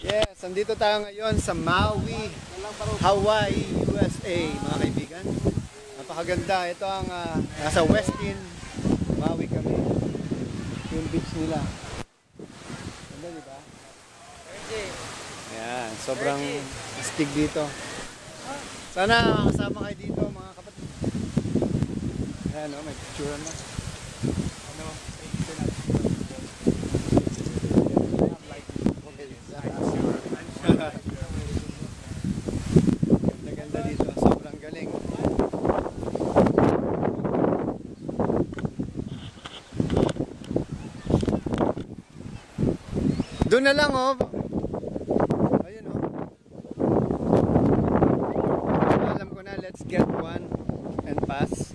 Yes, andito tayo ngayon sa Maui, Hawaii, USA, mga kaibigan. Napakaganda. Ito ang nasa Westin, Maui kami. Yung beach nila. Ganda, di ba? Ayan, sobrang astig dito. Sana makasama kayo dito, mga kapatid. Ayan, may picture na. Ganda dito, sobrang galing. Doon na lang, oh. Ayun, oh. Alam ko na, let's get one and pass.